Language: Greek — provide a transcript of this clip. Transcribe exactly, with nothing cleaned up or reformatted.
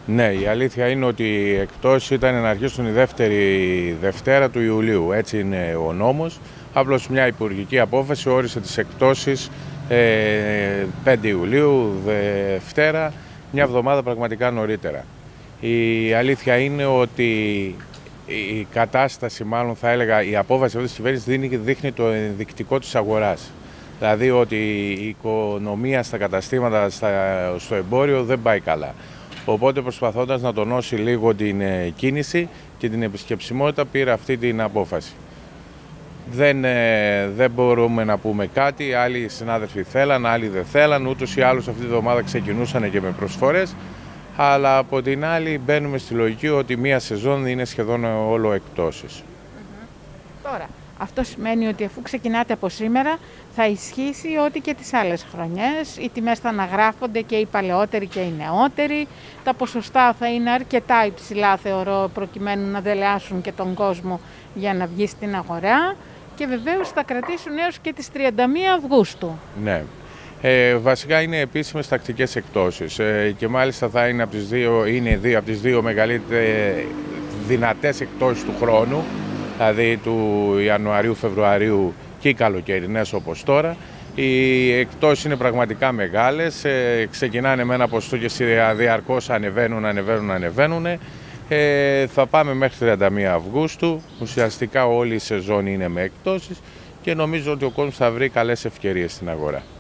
Ναι, η αλήθεια είναι ότι οι εκτόσεις ήταν να αρχίσουν η δεύτερη Δευτέρα του Ιουλίου. Έτσι είναι ο νόμος. Απλώς μια υπουργική απόφαση όρισε τις εκτόσεις ε, πέντε Ιουλίου, Δευτέρα, μια εβδομάδα πραγματικά νωρίτερα. Η αλήθεια είναι ότι η κατάσταση, μάλλον θα έλεγα, η απόφαση αυτής της κυβέρνησης δείχνει, δείχνει το ενδεικτικό της αγοράς. Δηλαδή ότι η οικονομία στα καταστήματα, στα, στο εμπόριο δεν πάει καλά. Οπότε προσπαθώντας να τονώσει λίγο την κίνηση και την επισκεψιμότητα πήρε αυτή την απόφαση. Δεν, δεν μπορούμε να πούμε κάτι, άλλοι συνάδελφοι θέλαν, άλλοι δεν θέλαν, ούτως ή άλλως αυτή τη εβδομάδα ξεκινούσαν και με προσφορές, αλλά από την άλλη μπαίνουμε στη λογική ότι μία σεζόν είναι σχεδόν όλο εκτόσεις. Mm-hmm. Τώρα, αυτό σημαίνει ότι αφού ξεκινάτε από σήμερα θα ισχύσει ότι και τις άλλες χρονιές οι τιμές θα αναγράφονται και οι παλαιότεροι και οι νεότεροι, τα ποσοστά θα είναι αρκετά υψηλά θεωρώ προκειμένου να δελεάσουν και τον κόσμο για να βγει στην αγορά και βεβαίως θα κρατήσουν έως και τις τριάντα μία Αυγούστου. Ναι. Ε, βασικά είναι επίσημες τακτικές εκτόσεις ε, και μάλιστα θα είναι, από τις δύο, είναι δύο από τις δύο μεγαλύτερες δυνατές εκτόσεις του χρόνου, δηλαδή του Ιανουαρίου-Φεβρουαρίου και οι καλοκαιρινές όπως τώρα. Οι εκτόσεις είναι πραγματικά μεγάλες, ε, ξεκινάνε με ένα ποσοστό και διαρκώς ανεβαίνουν, ανεβαίνουν, ανεβαίνουν. Ε, θα πάμε μέχρι τριάντα μία Αυγούστου, ουσιαστικά όλη η σεζόν είναι με εκτόσεις και νομίζω ότι ο κόσμος θα βρει καλές ευκαιρίες στην αγορά.